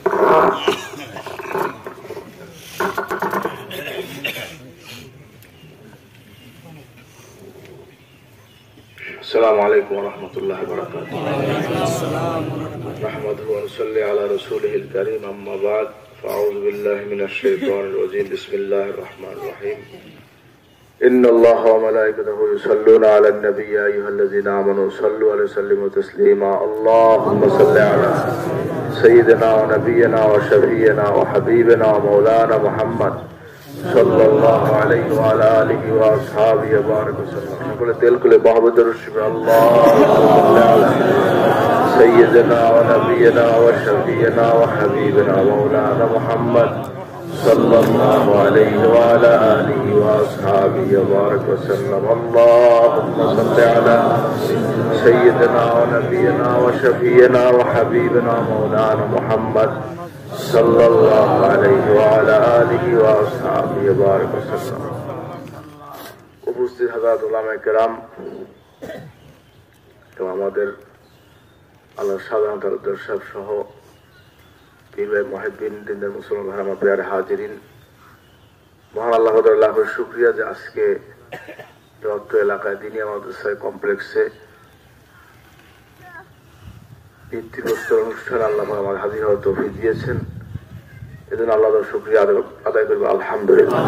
السلام عليكم ورحمة الله وبركاته. نحمده ونصلي على رسوله الكريم أما بعد فأعوذ بالله من الشيطان الرجيم بسم الله الرحمن الرحيم إن الله وملائكته يصلون على النبي يا أيها الذين آمنوا صلوا عليه وسلموا تسليما اللهم صل على سيدنا ونبينا وشفينا وحبيبنا ومولانا محمد صلى الله عليه وعلى آله وأصحابه وبارك وسلم نقول دل كل بحبد الرشيم اللهم صل على سيدنا ونبينا وشفينا وحبيبنا ومولانا محمد صلى الله عليه وعلى آله وأصحابه وبارك وسلم اللهم صل على سيدنا ونبينا وشفينا وحبيبنا مولانا محمد صلى الله عليه وعلى آله وأصحابه وبارك وسلم উপস্থিত হযরত উলামায়ে কেরাম এবং আমাদের আল্লাহ সাধারণ তালুকদার সাহেব সহ পীর ভাই মুহিদ্দিন দিনদার মুসলমান ভাই আমার প্রিয় হাজিরিন মহান আল্লাহ তাআলার শুকরিয়া যে আজকে যত এলাকায় দিনিয়া মাদ্রাসা কমপ্লেক্সে ভিত্তিপ্রস্তর অনুষ্ঠান আল্লাহ আমার হাজির হওয়ার তৌফিক দিয়েছেন এজন্য আল্লাহর শুকরিয়া আদায় করব আলহামদুলিল্লাহ।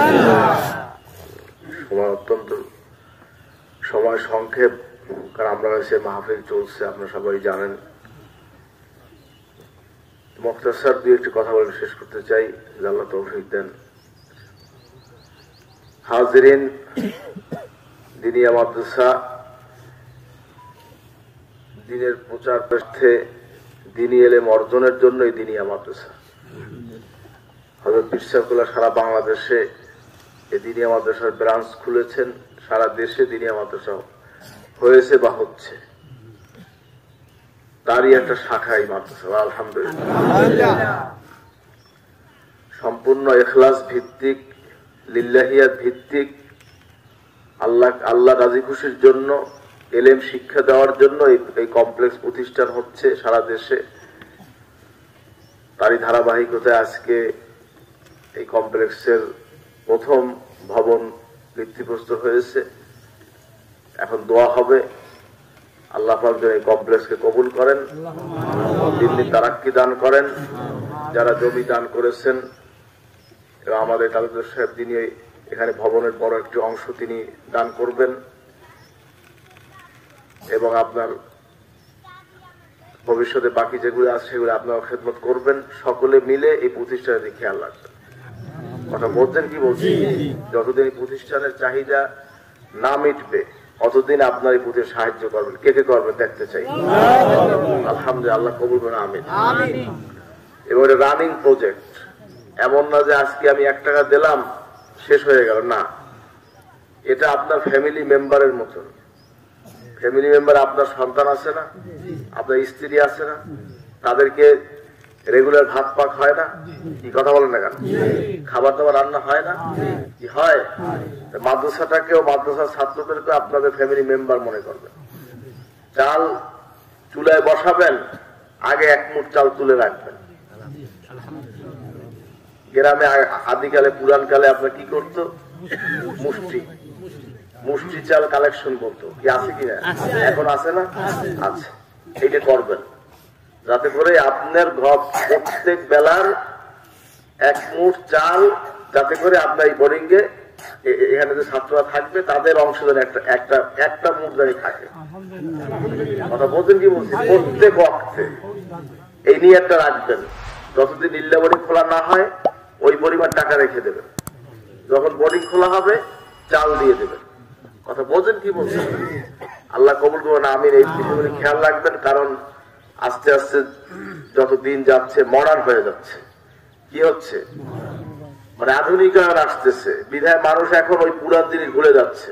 সময় অত্যন্ত সময় সংক্ষেপ কারণ আমরা কাছে মাহফিল চলছে আপনারা সবাই জানেন মুখতাসার দিয়ে একটি কথা বলে শেষ করতে চাই আল্লাহ তৌফিক দেন। হাজিরিন দিনিয়া মাদ্রাসা দিনের প্রচার পৃষ্ঠে দিনী এলেম অর্জনের জন্যই দিনিয়া মাদ্রাসা হযরত পীর সাহেবুল্লাহ সারা বাংলাদেশে এই দিনিয়া মাদ্রাসার ব্রাঞ্চ খুলেছেন সারা দেশে দিনিয়া মাদ্রাসা হয়েছে বা হচ্ছে তারই একটা শাখা এই মাদ্রাসা আলহামদুলিল্লাহ সম্পূর্ণ ইখলাস ভিত্তিক লিল্লাহিয়াত ভিত্তিক আল্লাহ রাজি খুশির জন্য এলেম শিক্ষা দেওয়ার জন্য এই কমপ্লেক্স প্রতিষ্ঠান হচ্ছে সারা দেশে তারই ধারাবাহিকতায় আজকে এই কমপ্লেক্সের প্রথম ভবন ভিত্তিপ্রস্তর হয়েছে এখন দোয়া হবে আল্লাহ পাক যেন এই কমপ্লেক্সকে কবুল করেন দিন তারাক্কি দান করেন যারা জমি দান করেছেন এবং আমাদের তালুকদার সাহেব যিনি এখানে ভবনের বড় একটি অংশ তিনি দান করবেন এবং আপনার ভবিষ্যতে বাকি যেগুলো আছে সেগুলো আপনারা খেদমত করবেন সকলে মিলে এই প্রতিষ্ঠানের দিকে খেয়াল রাখবেন কথা বলছেন কি বলছেন যতদিন এই প্রতিষ্ঠানের চাহিদা না মিটবে অতদিন আপনার এই প্রতি সাহায্য করবেন কে কে করবেন দেখতে চাই আলহামদুলিল্লাহ আল্লাহ কবুল করুন আমিন এবং এটা রানিং প্রজেক্ট এমন না যে আজকে আমি 1 টাকা দিলাম শেষ হয়ে গেল না এটা আপনার ফ্যামিলি মেম্বারের মতন ফ্যামিলি মেম্বার আপনার সন্তান আছে না আপনার স্ত্রী আছে না তাদেরকে রেগুলার ভাত পাক হয় না কি কথা বলেন না কেন খাবার দাবার রান্না হয় না কি হয় মাদ্রাসাটাকেও মাদ্রাসার ছাত্রদেরকে আপনাদের ফ্যামিলি মেম্বার মনে করবেন চাল চুলায় বসাবেন আগে 1 মুঠ চাল তুলে রাখবেন গ্রামে আদিকালে পুরান কালে আপনার কি করতো মুষ্টি চাল কালেকশন করতো কি আছে কিনা এখন আছে না আচ্ছা এইটা করবেন যাতে করে আপনার ঘর প্রত্যেক বেলার 1 মুঠ চাল যাতে করে আপনার এই বোর্ডিং এ এখানে যে ছাত্ররা থাকবে তাদের অংশদান একটা মুঠ জানি থাকে কথা বলছেন কি বলছি প্রত্যেক অর্থে এই নিয়ে একটা রাখবেন যতদিন ইল্লা বোর্ডিং খোলা না হয় ওই পরিমাণ টাকা রেখে দেবেন যখন বোর্ডিং খোলা হবে চাল দিয়ে দেবেন কথা বলছেন কি বলছেন আল্লাহ কবুল করুন আমিন এই বিষয়গুলি খেয়াল রাখবেন কারণ আস্তে আস্তে যত দিন যাচ্ছে মডার্ন হয়ে যাচ্ছে কি হচ্ছে মানে আধুনিকায়ন আসতেছে বিধায় মানুষ এখন ওই পুরান জিনিস ভুলে যাচ্ছে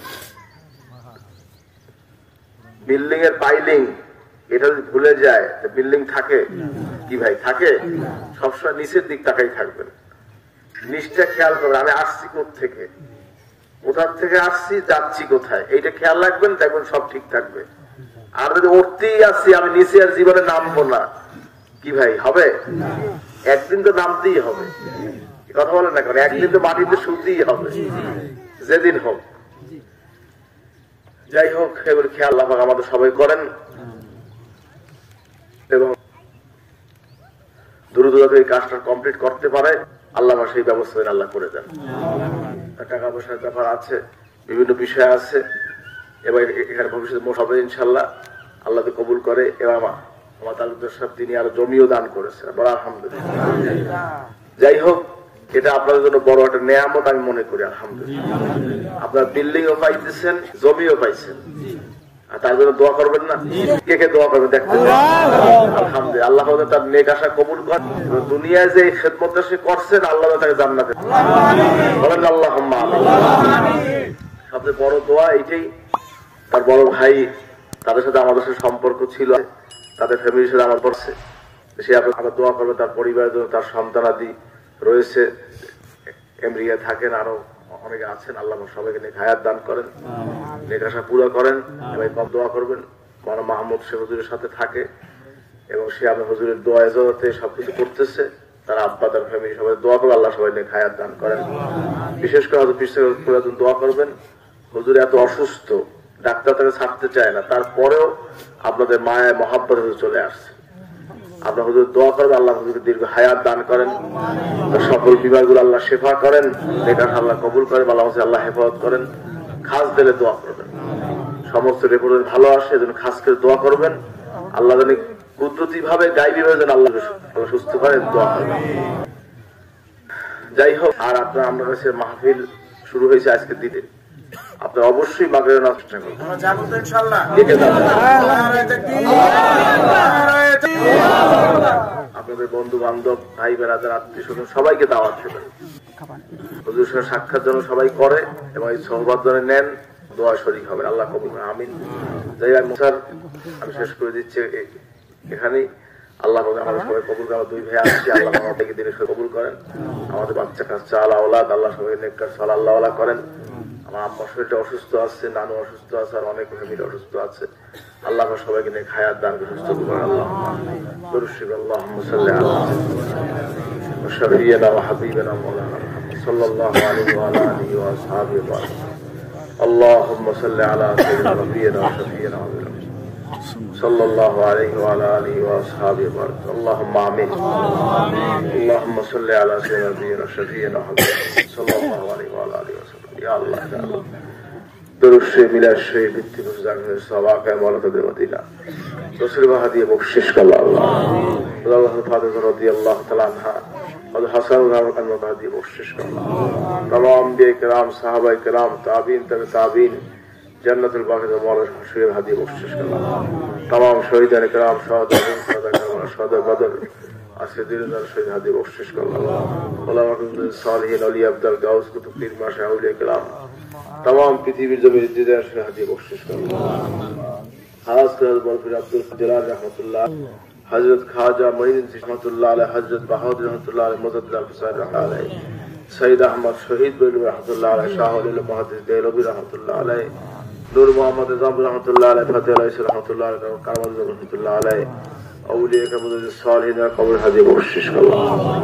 বিল্ডিং এর পাইলিং এটা যদি ভুলে যায় বিল্ডিং থাকে কি ভাই থাকে সবসময় নিচের দিক তাকাই থাকবেন নিচটা খেয়াল করবেন আমি আসছি কোথেকে কোথা থেকে আসছি যাচ্ছি কোথায় এইটা খেয়াল রাখবেন দেখবেন সব ঠিক থাকবে আর যদি উঠতেই আসছি আমি নিচে আর জীবনে নামবো না কি ভাই হবে? একদিন তো নামতেই হবে, কথা বলেন না, কারণ একদিন তো মাটিতে শুনতেই হবে, যেদিন হোক। যাই হোক, এগুলো খেয়াল আল্লাহ পাক আমাদের সবাই করেন এবং দ্রুত এই কাজটা কমপ্লিট করতে পারে আল্লাহ সেই ব্যবস্থা আল্লাহ করে দেন। টাকা পয়সার ব্যাপার আছে, বিভিন্ন বিষয় আছে, এবার এখানে ভবিষ্যতে মোট হবে ইনশাল্লাহ, আল্লাহ কবুল করে। এবার আমার তালুকদার সাহেব তিনি আরো জমিও দান করেছেন, বড় আলহামদুলিল্লাহ। যাই হোক, এটা আপনাদের জন্য বড় একটা নেয়ামত আমি মনে করি, আলহামদুলিল্লাহ। আপনার বিল্ডিং ও পাইতেছেন, জমিও পাইছেন, আর তার জন্য দোয়া করবেন না? কে কে দোয়া করবেন দেখতে? আলহামদুলিল্লাহ, আল্লাহ তার নেক আশা কবুল করেন। দুনিয়ায় যে খেদমতটা সে করছেন, আল্লাহ তাকে জান্নাতে বলেন আল্লাহুম্মা আমিন। সবচেয়ে বড় দোয়া এইটাই, তার বড় ভাই তাদের সাথে আমাদের সাথে সম্পর্ক ছিল, তাদের ফ্যামিলির সাথে আমার পড়ছে, সে আপনার দোয়া করবে, তার পরিবারের জন্য, তার সন্তানাদি রয়েছে, আমেরিকায় থাকেন, আরো অনেকে আছেন, আল্লাহ সবাইকে নেক হায়াত দান করেন, নেক আশা পুরো করেন। এবং কম দোয়া করবেন, মাওলানা মাহমুদ সে হুজুরের সাথে থাকে এবং সে আপনার হুজুরের দোয়া ইজাজতে সবকিছু করতেছে, তার আব্বা, তার ফ্যামিলি সবাই দোয়া করবে, আল্লাহ সবাই নেক হায়াত দান করেন। বিশেষ করে হয়তো পুরাতন দোয়া করবেন, হুজুর এত অসুস্থ, ডাক্তার তাকে ছাড়তে চায় না, তারপরেও আপনাদের মায়ের মহাব্বত চলে আসছে। আপনার হুজুর দোয়া করবেন, আল্লাহ হুজুরকে দীর্ঘ হায়াত দান করেন, তার সকল বিভাগগুলো আল্লাহ শেফা করেন, নেকার আল্লাহ কবুল করেন, আল্লাহ হেফাজত করেন। খাস দিলে দোয়া করবেন, সমস্ত রিপোর্ট ভালো আসে, এজন্য খাস করে দোয়া করবেন। আল্লাহ জানি কুদরতি ভাবে, গাইবি ভাবে যেন আল্লাহ সুস্থ করেন, দোয়া করবেন। যাই হোক, আর আপনার আমরা কাছে মাহফিল শুরু হয়েছে আজকে দিতে, আপনার অবশ্যই মাগরিবের নামাজ চেষ্টা করবেন। আপনাদের বন্ধু বান্ধব, ভাই বেড়াদার, আত্মীয় স্বজন সবাইকে দাওয়াত দেবেন। হুজুরের সাথে সাক্ষাৎ যেন সবাই করে এবং এই সোহবত যেন নেন, দোয়া শরীক হবেন, আল্লাহ কবুল করেন, আমিন। যাই হোক স্যার, আমি শেষ করে দিচ্ছি এখানেই। আল্লাহ আমাদের সবাই কবুল করেন, দুই ভাই আসছি, আল্লাহ আমাদেরকে দিনে কবুল করেন, আমাদের বাচ্চা কাচ্চা আলা ওলাদ আল্লাহ সবাই নেককার সালাহ আল্লাহ করেন। আমার আম্মার শরীরটা অসুস্থ আছে, নানু অসুস্থ আছে, আর অনেক ফ্যামিলি অসুস্থ আছে, আল্লাহ সবাইকে নেক হায়াত দান করে সুস্থ করেন। আল্লাহ দরুদ আল্লাহুম্মা সাল্লি আলা শাফিঈনা ওয়া হাবিবিনা মাওলানা মুহাম্মদ সাল্লাল্লাহু আলাইহি ওয়া আলা আলিহি ওয়া আসহাবিহি ওয়া আল্লাহুম্মা সাল্লি আলা সাইয়্যিদিনা নাবিয়িনা ওয়া শাফিঈনা সাল্লাল্লাহু আলাইহি ওয়া আলা আলিহি ওয়া আসহাবিহি ওয়া আল্লাহুম্মা আমিন। আল্লাহুম্মা সাল্লি আলা সাইয়্যিদিনা নাবিয়িনা শাফিঈনা সাল্লাল্লাহু আলাইহি ওয়া আলা আলিহি ওয়া সাল্লাম। ইয়া আল্লাহ, ইয়া আল্লাহ, দরুদ শরীফ, মিলাদ শরীফ, ইত্তিফাক জামিনের সওয়াব মাওলানা মদিনা রাসূল বাহাদিয়ে বখশিশ করো আল্লাহ। আল্লাহ ফাতিমা রাদিয়াল্লাহু তাআলা আনহা और हसन बादी बख्शिश करना। तमाम अंबिया किराम, साहबा किराम, ताबीन तब ताबीन, जन्नतुल बाक़ी मौला हशर हदी बख्शिश करना। तमाम शहीदान किराम, शहदा बदर, आसिदीन शहीद हदी बख्शिश करना। उलमा सालिहीन, औलिया अब्दल, गाउस, कुतुब, पीर, माशा, औलिया किराम, तमाम पृथ्वी जमीन जिदे हदी बख्शिश करना। खास कर बरफिर अब्दुल जलाल रहमतुल्लाह, हजरत खाजा मोइनुद्दीन रहमतुल्लाह अलैह, हजरत बहादुर रहमतुल्लाह अलैह, मुज़द्दिद अल-हुसैन रहमतुल्लाह अलैह, सईद अहमद शहीद बेलवी रहमतुल्लाह अलैह, शाह वली मुहद्दिस देहलवी रहमतुल्लाह अलैह, नूर मोहम्मद निज़ाम रहमतुल्लाह अलैह, फतेह अलैह रहमतुल्लाह अलैह, कामल रहमतुल्लाह अलैह, औलिया के मुदद सालिहीन कब्र हदी बख्शिश करो।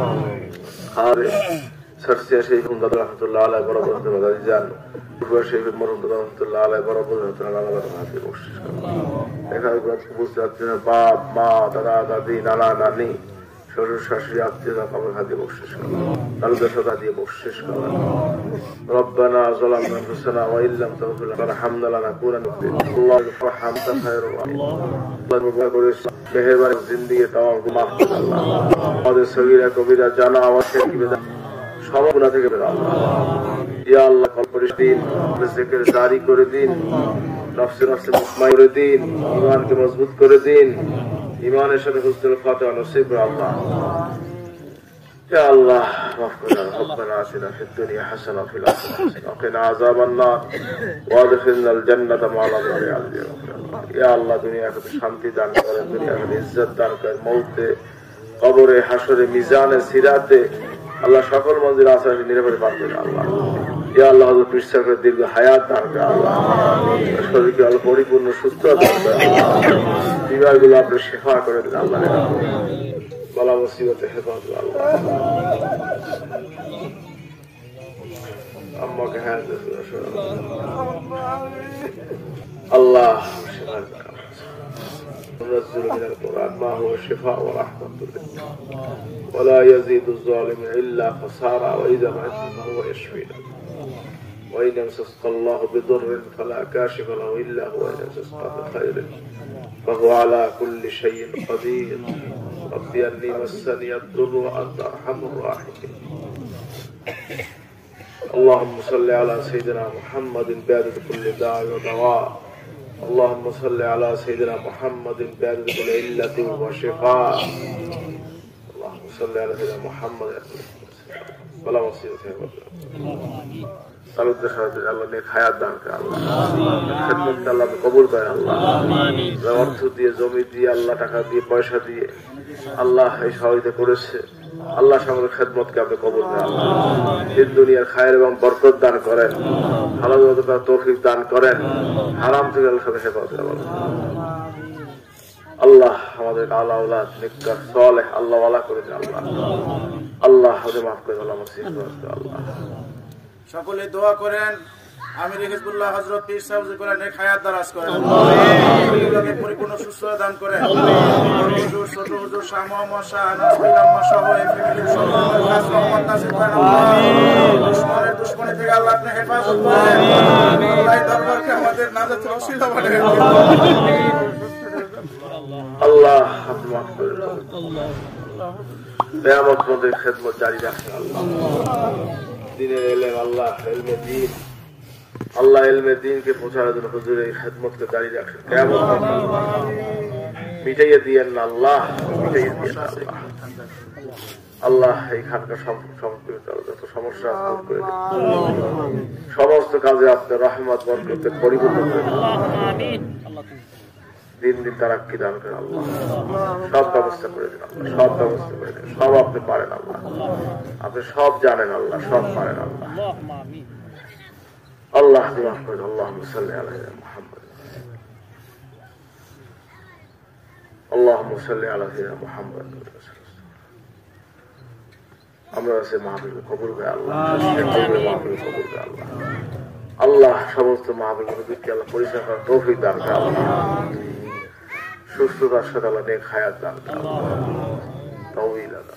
हारे सरसिया शेख मुहम्मद रहमतुल्लाह अलैह, बरकत मदद जान हुआ शेख मुहम्मद रहमतुल्लाह अलैह, बरकत रहमतुल्लाह अलैह, हदी बख्शिश करो। এখানে বুঝতে পারছি না, বাপ মা, দাদা দাদি, নানা নানি, শ্বশুর শাশুড়ি, আত্মীয়রা কবর হাদিয়ে বখশিশ করো, তালুদের সাথে দিয়ে বখশিশ করো। রব্বানা যালামনা আনফুসানা ওয়া ইল্লাম তাগফির লানা ওয়া তারহামনা লানাকুনান্না মিনাল খাসিরিন। খায়রুল আল্লাহ করে মেহেরবানি জিন্দেগি তামাম গুনাহ আল্লাহ, আমাদের সগীরা কবিরা জানা আওয়াজের কি বেদা সব গুনাহ থেকে বের আল্লাহ। ইয়া আল্লাহ কলপরিশ দিন, জিকির জারি করে দিন, নফসে নফসে মুতমাইন করে দিন, ঈমানকে মজবুত করে দিন, ঈমানের সাথে হুসনুল খাতিমা নসিব করে আল্লাহ। ইয়া আল্লাহ মাফ করুন, রব্বানা আতিনা ফিদ দুনিয়া হাসানাহ ওয়া ফিল আখিরাতি হাসানাহ ওয়া কিনা আযাবান নার ওয়া আদখিলনাল জান্নাতা মা'আল আবরার। ইয়া আল্লাহ দুনিয়াকে শান্তি দান করেন, দুনিয়াকে ইজ্জত দান করেন, মউতে, কবরে, হাসরে, মিজানে, সিরাতে আল্লাহ সকল মঞ্জিল আসানে নিরাপদে পার করেন আল্লাহ। ইয়া আল্লাহ হযরত পীর সাহেবের দীর্ঘ হায়াত দান করে আল্লাহ, শরীরকে আল্লাহ পরিপূর্ণ সুস্থতা দান করে আল্লাহ, বিমারগুলো আপনি শিফা করে দিন আল্লাহ, বালা মুসিবতে হেফাজত আল্লাহ। আম্মাকে হায়াত আল্লাহ ننزل من القرآن ما هو شفاء ورحمة للمؤمنين ولا يزيد الظالمين إلا خسارا وإذا مرضت فهو يشفينا وإن يمسسك الله بضر فلا كاشف له إلا هو وإن يمسسك بخير فهو على كل شيء قدير رب أني مسني الضر وأنت أرحم الراحمين اللهم صل على سيدنا محمد بعدد كل داع ودواء اللهم صل على سيدنا محمد بعدد كل علة وشفاء اللهم صل على سيدنا محمد ولا مصيبة সালুদ দেশে আল্লাহ নেক হায়াত দান করে আল্লাহ, খেদমতকে আল্লাহ কবুল করে আল্লাহ, অর্থ দিয়ে জমি দিয়ে আল্লাহ টাকা দিয়ে পয়সা দিয়ে আল্লাহ এই সহযোগিতা করেছে আল্লাহ আমাদের খেদমতকে আপনি কবুল করেন আল্লাহ, দিন দুনিয়ার খায়ের এবং বরকত দান করেন, হালাল রুজির তৌফিক দান করেন, হারাম থেকে আল্লাহ সবাই হেফাজত করেন আল্লাহ, আমাদের আল্লাহ আওলাদ নেককার সালেহ আল্লাহ ওয়ালা করে দেন আল্লাহ, আল্লাহ আমাদের মাফ করে আল্লাহ মাসির আল্লাহ। সকলে দোয়া করেন আমির হিজবুল্লাহ হযরত পীর সাহেব জিকুল্লাহ নেক হায়াত দারাজ করেন, আল্লাহকে পরিপূর্ণ সুস্থতা দান করেন, হুজুর ছোট হুজুর শাহ মোহাম্মদ শাহ আনাস বিন আম্মা সহ এই ফ্যামিলির সকলকে খাস রহমত নাযিল করেন আল্লাহ, দুশমনের দুশমনি থেকে আল্লাহ আপনি হেফাজত করেন আল্লাহ, এই দরবারকে আমাদের নাজাতের ওসিলা বানায় আল্লাহ, আপনি মাফ করে দেন আল্লাহ, কিয়ামত পর্যন্ত খেদমত জারি রাখেন আল্লাহ, দিনের ইলম আল্লাহ ইলমে দ্বীন আল্লাহ ইলমে দ্বীনকে পৌঁছানোর জন্য হুজুরের এই খেদমতকে জারি রাখেন, কিয়ামত পর্যন্ত মিটাইয়ে দিয়েন না আল্লাহ, মিটাইয়ে দিয়েন না আল্লাহ, আল্লাহ এই খানকা সম্পর্কিত যত সমস্যা দূর করে দিন, সমস্ত কাজে আপনার রহমত বরকতে পরিপূর্ণ করে দিন, দিন দিন তারাক্কি দান করেন আল্লাহ, সব ব্যবস্থা করে দিন আল্লাহ, সব ব্যবস্থা করে দিন, সব আপনি পারেন আল্লাহ, আপনি সব জানেন আল্লাহ, সব পারেন আল্লাহ, আল্লাহ মাফ করে দিন। আল্লাহুম্মা সাল্লি আলা মুহাম্মদ আল্লাহুম্মা সাল্লি আলা মুহাম্মদ। আমরা সে মাহফিল কবুল করে আল্লাহ, মাহফিল কবুল করে আল্লাহ, আল্লাহ সমস্ত মাহফিল গুলোকে আল্লাহ পরিষ্কার করার তৌফিক দান করে আল্লাহ, সুস্থতার সাথে আল্লাহ নেক হায়াত দান করে আল্লাহ, তাওয়িল আল্লাহ।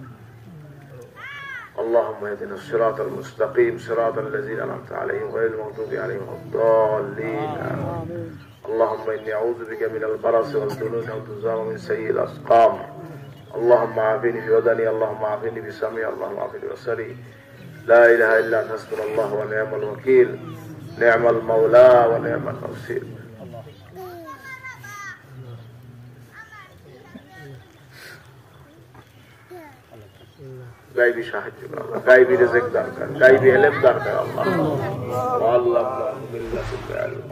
اللهم اهدنا الصراط المستقيم صراط الذين انعمت عليهم غير المغضوب عليهم ولا الضالين اللهم اني اعوذ بك من البرص والجنون والجذام ومن سيء الاسقام اللهم عافني في بدني اللهم عافني بسمعي اللهم عافني ببصري لا اله الا انت حسبنا الله ونعم الوكيل نعم المولى ونعم النصير গায়বী সাহায্য করেন আল্লাহ, গায়বী রিজিক দান করেন, গায়বী ইলম দান করেন আল্লাহ, আল্লাহুম্মা বিল্লাহিল ইলম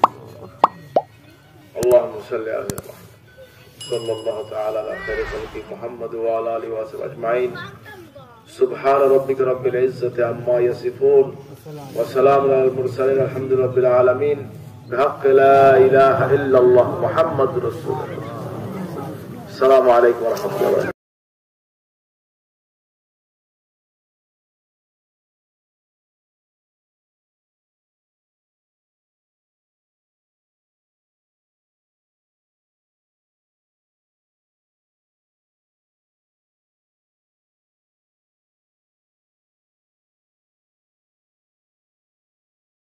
اللهم صل على محمد صلى الله تعالى على خير خلق محمد وعلى اله وصحبه اجمعين سبحان ربك رب العزة عما يصفون وسلام على المرسلين الحمد لله رب العالمين بحق لا اله الا الله محمد رسول الله السلام عليكم ورحمة الله